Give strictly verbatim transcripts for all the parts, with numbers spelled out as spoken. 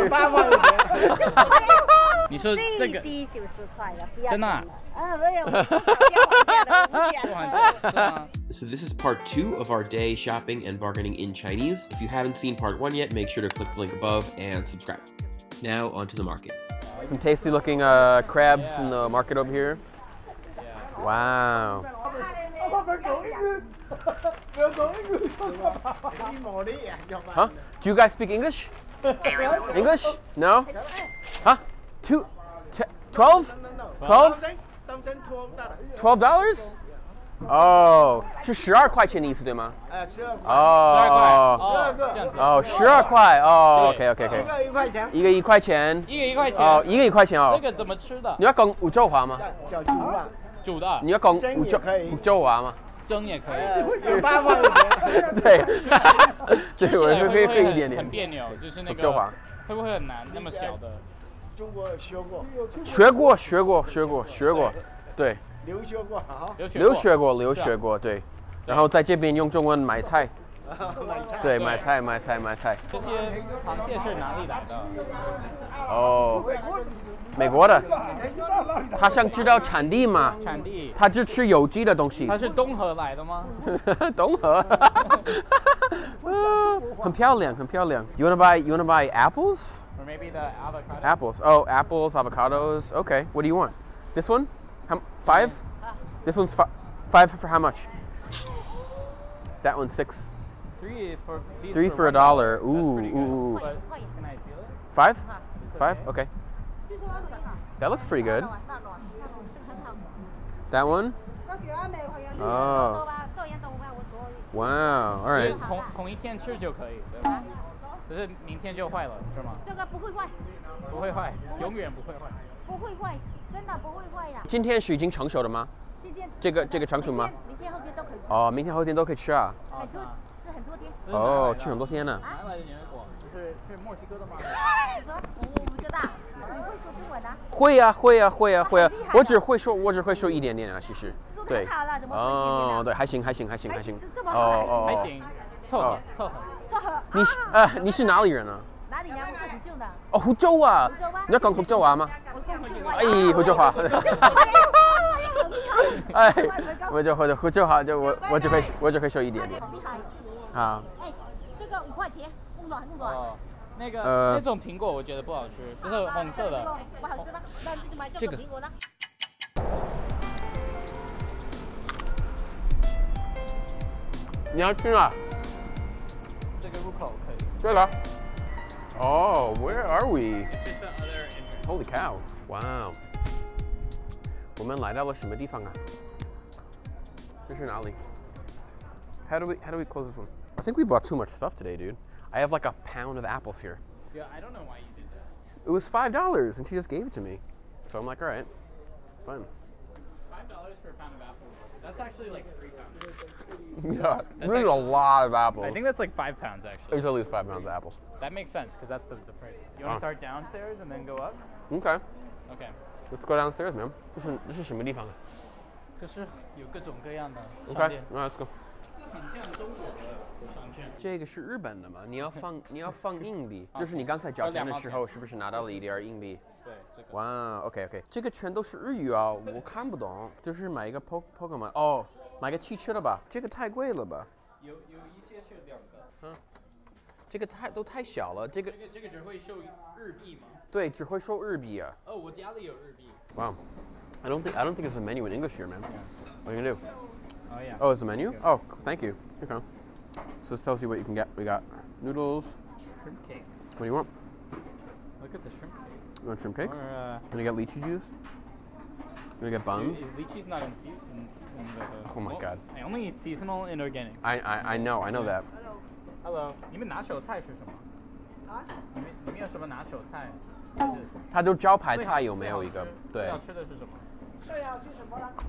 八块钱。你说这个最低九十块了，不要真的？ 啊，没有，不还价的，不还价。 So this is part two of our day shopping and bargaining in Chinese. If you haven't seen part one yet, make sure to click the link above and subscribe. Now onto the market. Some tasty looking uh, crabs yeah. in the market over here. Yeah. Wow. Huh? Do you guys speak English? English? No? Huh? Two? Twelve? Twelve? Twelve dollars? Oh, 是十二块钱的意思对吗？呃，十二块。哦，十二个。哦，十二块。哦 ，OK OK OK。一个一块钱。一个一块钱。一个一块钱。哦，一个一块钱哦。 这个怎么吃的？ 你要讲福州话吗？ 叫煮啊。煮的。 你要讲福州福州话吗？ 蒸也可以。八块钱。 对。对，我会会会一点点。 很别扭，就是那个。 福州话。 会不会很难？那么小的。 中国学过。 学过学过学过学过，对。 留学过，好。 留学过，留学过，对。然后在这边用中文买菜。对，买菜，买菜，买菜。 这些螃蟹是哪里来的？ 哦，美国的。他想知道产地吗？ 产地。他只吃有机的东西。 他是东河来的吗？ 东河。很漂亮，很漂亮。You wanna buy? You wanna buy apples? Or maybe the avocado. Apples. Oh, apples, avocados. Okay. What do you want? This one? How, five? This one's fi five for how much? That one's six. Three for three for a dollar. Ooh, ooh, ooh. Five? Five? Okay. That looks pretty good. That one? Oh. Wow. All right. 同同一天吃就可以，对吧？可是明天就坏了，是吗？ 这个不会坏。 不会坏，永远不会坏。 不会坏。 真的不会坏的。 今天是已经成熟的吗？ 今天这个这个成熟吗？ 明天后天都可以吃。 哦，明天后天都可以吃啊。 很多吃很多天。 哦，吃很多天呢。 哪来的牛油果？就是是墨西哥的吗？ 你说我不知道，你会说中文的？ 会呀会呀会呀会呀，我只会说我只会说一点点啊，其实。 说得很好了，怎么说一点点？ 哦，对，还行还行还行还行。 这么好还行，凑合凑合凑合。 你是呃你是哪里人啊？ 哪里人？我是福州的。 哦，福州啊！你要讲福州话吗？ 我讲福州话。 哎，福州话。哎，我就或者福州话就我我只会我只会说一点点。 厉害。 好。 哎，这个五块钱，用多少用多少？ 那个呃那种苹果我觉得不好吃，就是红色的。 不好吃吗？那你就买这个苹果呢。 你要去哪？ 这个入口可以。 对了。 Oh, where are we? It's just the other entrance. Holy cow! Wow. 我们来到了什么地方啊？这是哪里？ How do we how do we close this one? I think we bought too much stuff today, dude. I have like a pound of apples here. Yeah, I don't know why you did that. It was five dollars, and she just gave it to me. So I'm like, all right, fine. Five dollars for a pound of apples. That's actually like three pounds. Yeah, this is a lot of apples. I think that's like five pounds actually. It's at least five pounds of apples. That makes sense because that's the, the price. You want to start downstairs and then go up? Okay. Okay. Let's go downstairs, man. 这是这是什么地方？ 就是有各种各样的商 Okay. 店。 All right, let's go. 很像中国的商圈。 这个是日本的嘛？你要放你要放硬币，就是你刚才缴钱的时候，是不是拿到了一点硬币？ 对，这个。 哇 ，OK OK， 这个全都是日语啊，我看不懂。就是买一个 Po Pokemon， 哦，买个汽车的吧？这个太贵了吧？ 有有一些是两个。 嗯。这个太都太小了，这个这个这个只会收日币吗？ 对，只会收日币啊。 哦，我家里有日币。 Wow, I don't think I don't think there's a menu in English here, man. Yeah. What are you gonna do? Oh yeah. Oh, it's a menu. Oh, thank you. Okay. So this tells you what you can get. We got noodles. Shrimp cakes. What do you want? Look at the shrimp cake. You want shrimp cakes? Or, uh, you gonna get lychee juice? You gonna get buns? Is lychee's not in season? In the, Oh my well, god. I only eat seasonal and organic. I I I know I know that. Hello. 你们拿手菜是什么？啊？你们你们有什么拿手菜？ 它就招牌菜有没有一个？对。 最好吃的是什么？ 最好吃什么呢？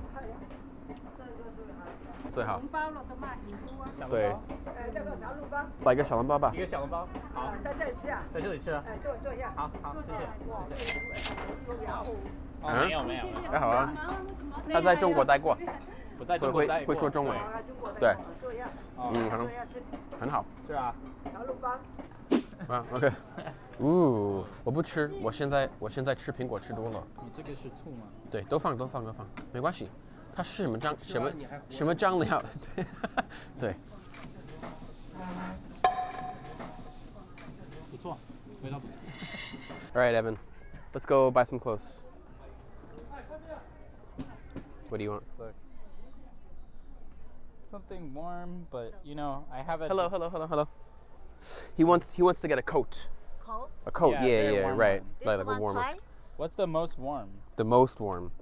最好。 红包了都卖很多啊。 对。 呃，要不要小笼包？ 来一个小笼包吧。 一个小笼包。好。 在这里吃啊？ 在这里吃啊？ 哎，坐坐一下。 好好，谢谢谢谢。 嗯， 没有没有。 还好啊。他在中国待过。 我在中国待过。 会说中文。对。嗯，很很好。 是啊。 小笼包。 啊 ，OK。 呜，我不吃，我现在我现在吃苹果吃多了。 你这个是醋吗？ 对，都放都放都放，没关系。它是什么酱什么什么酱料？对对。 不错，味道不错。 All right, Evan, let's go buy some clothes. What do you want? Something warm, but you know, I have a. Hello, hello, hello, hello. He wants he wants to get a coat. Coat? A coat, Yeah, yeah, very yeah, warm right. one. This Like, like one a warmer. try? What's the most warm? The most warm.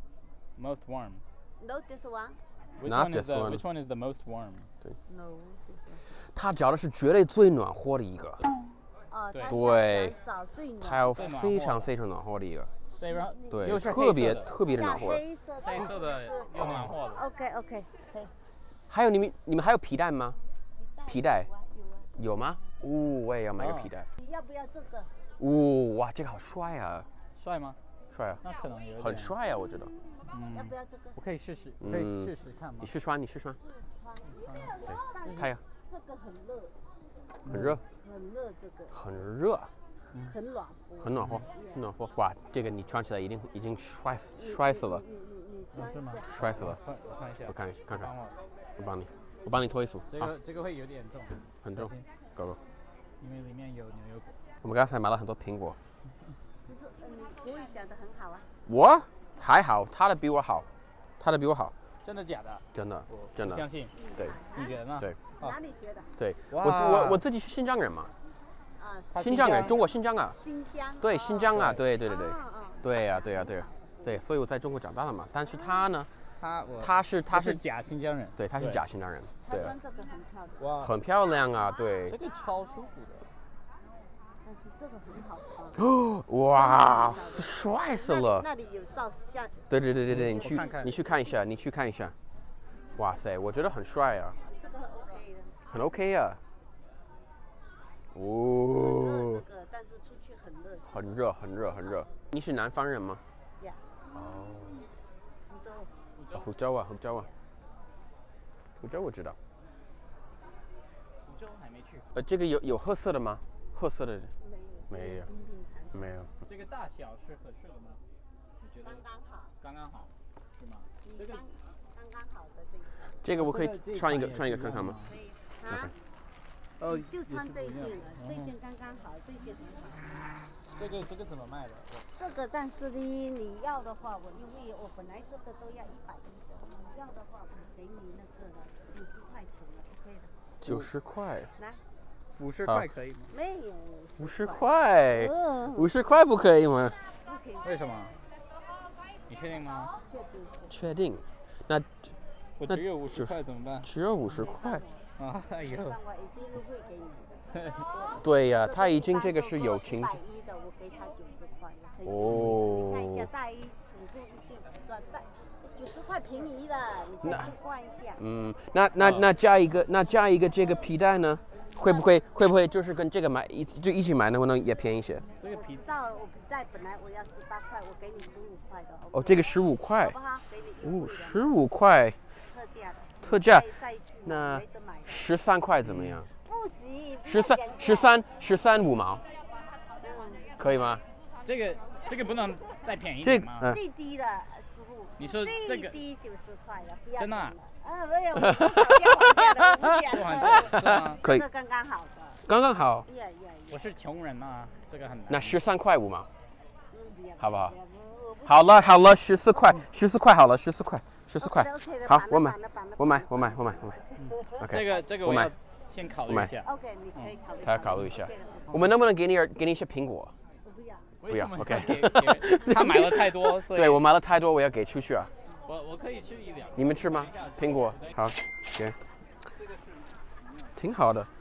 Most warm. No, this one? Which Not one this is the, one. Which one is the most warm? No, this one. 他找的是绝对最暖和的一个， 哦， 对他对想找最暖他要最暖和非常的非常暖和的一个， 对，然后对又，是特别黑色的特别的要暖和。 黑色的， 黑色的又暖和的。 OK OK，可以。 还有你们你们还有皮带吗？皮带有啊有啊。 有吗？哦，我也要买个皮带。 你要不要这个？ 哦，哇，这个好帅啊！ 帅吗？ 帅啊， 那可能有点很。帅啊，我觉得。 要不要这个？ 我可以试试，可以嗯试试看吗你？试穿，你试穿， 但是看呀， 这个很热， 很热， 很热，这个很热， 很暖和。 很暖和，很暖和。哇，这个你穿起来一定已经帅死帅死了， 你你你穿是吗一下。 帅死了。 穿我穿一下。 我看一下看看帮我。 我帮你，我帮你脱衣服。好， 这个这个会有点重， 很重小心， 狗狗。 因为里面有牛油果。 我们刚才买了很多苹果。 不是，呃你国语讲的很好啊。 我还好，他的比我好，他的比我好， 真的假的？ 真的我真的不相信。 对你觉得呢？ 对哦哪里学的？ 对。 哇我我我自己是新疆人嘛， 啊， 他新疆人， 新疆中国新疆啊。 新疆。 对， 哦新疆啊， 对对对对对， 嗯嗯对呀对呀对呀，对，所以我在中国长大的嘛。但是他呢， 他我他是他是他是假新疆人。 对，他是对假新疆人，对啊， 他穿这个很漂亮， 哇， 很漂亮啊，对这。个超舒服的。 但是这个很好看。 哦，哇，帅死那了！ 那里有照相， 对对对对对，你去看看你去看一下，你去看一下。哇塞，我觉得很帅啊， 这个很 OK 的。 很 OK 啊。 很哦热，这个，但是出去很热。 很热很热很热。你是南方人吗？ 呀， 哦， 福州。 哦福州啊，福州啊，福州我知道。 福州还没去。 呃，这个有有褐色的吗？褐色的没有。 没有平平常常。 没有。 这个大小是合适的吗？你觉得刚？刚好。 刚刚好，是吗？ 你刚刚刚好的这个。 这个我可以这个穿一个这穿一个看看吗？ 可以。啊。 哦你就穿这一件了，这一件刚刚好，这一件很好。 这个这个怎么卖的？ 这个，但是呢，你要的话，我因为我本来这个都要一百一的，你要的话，我给你那个九十块钱了 ，OK 的。 九十块。 来， 五十好块可以吗？ 没有。 五十。块， 嗯。 五十块不可以吗？ 不可以。 为什么？你确定吗？ 确定。 确定。那我只有五十块怎么办？ 只有五十块。 啊，哎呦， 那我已经入会给你了。 对呀、 这他已经这个是有情一百一的，我给他九十块了。很哦你看一下大衣，总共一件只赚大九十块便宜的，你再去逛一下。 嗯，那那那加一个，那加一个这个皮带呢？会不会会不会就是跟这个买一就一起买，能不能也便宜些？ 这个皮我知道，我皮带本来我要十八块，我给你十五块的。 哦，这个十五块好不，好？给你优哦， 惠的十五块特价的。 特价再，再去买那没得买的十三块怎么样？ 不行。 十三十三十三五毛，可以吗？ 这个这个不能再便宜一这点吗？ 嗯最低的十五。 你说这最个低九十块了，不要真的啊讲了。啊，没有，我不要还价的，我不讲不还了。 价是吗？ 可以这，个刚刚好的。 刚刚好。 呀呀我呀。 是穷人呐，这个很难。 那十三块五毛， 嗯不要好不好要我不好了好了，十四块，十四块好了，十四块，十四块 OK 的， 好绑，了我买绑了绑了我买绑了我买我买我买，OK， 这个这个我买我要先考虑我买一下。 OK，你可以考虑。 他要考虑一下 OK 的我们能不能给你点给你一些苹果？ 我不要。 为什么不要要给给他买了太多，所以对我买了太多，我要给出去啊。 我我可以吃一两个。 你们吃吗？苹果好，给，挺好的。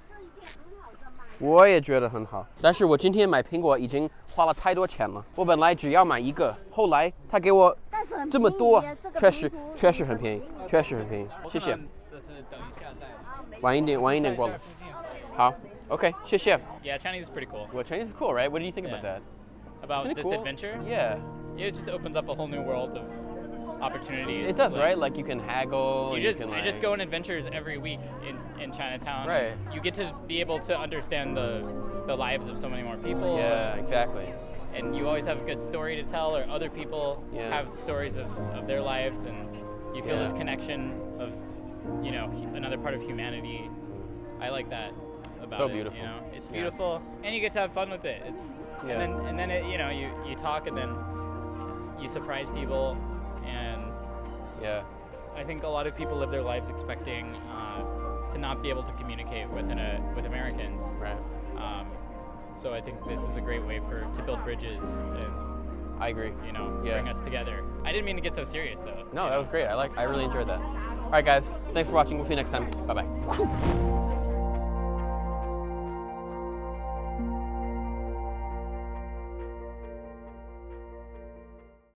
我也觉得很好，但是我今天买苹果已经花了太多钱了。我本来只要买一个，后来他给我但是很这么多便宜啊这，个确实皮肤确实很便宜，确实很便宜。谢谢。 就是等一下再。 晚一点，晚一点过来。好 ，OK，谢谢。 Yeah, Chinese is pretty cool. Well, Chinese is cool, right? What do you think about Yeah. that? About Isn't it this cool? adventure? Yeah, Yeah, it just opens up a whole new world of opportunities. it does, Like, right? Like you can haggle. You just can, I like, just go on adventures every week in, in Chinatown. Right. You get to be able to understand the the lives of so many more people. Yeah, exactly. And you always have a good story to tell, or other people Yeah. have stories of, of their lives, and you feel Yeah. this connection of, you know, hu- another part of humanity. I like that about So it. beautiful. You know, it's Yeah. beautiful, and you get to have fun with it. It's, Yeah. And then, and then it, you know, you, you talk, and then you surprise people, and Yeah. I think a lot of people live their lives expecting uh, to not be able to communicate with an, uh, with Americans. Right. Um, so I think this is a great way for to build bridges and, I agree. you know, Yeah. bring us together. I didn't mean to get so serious though. No, you that know? was great. I like. I really enjoyed that. All right, guys. Thanks for watching. We'll see you next time. Bye bye.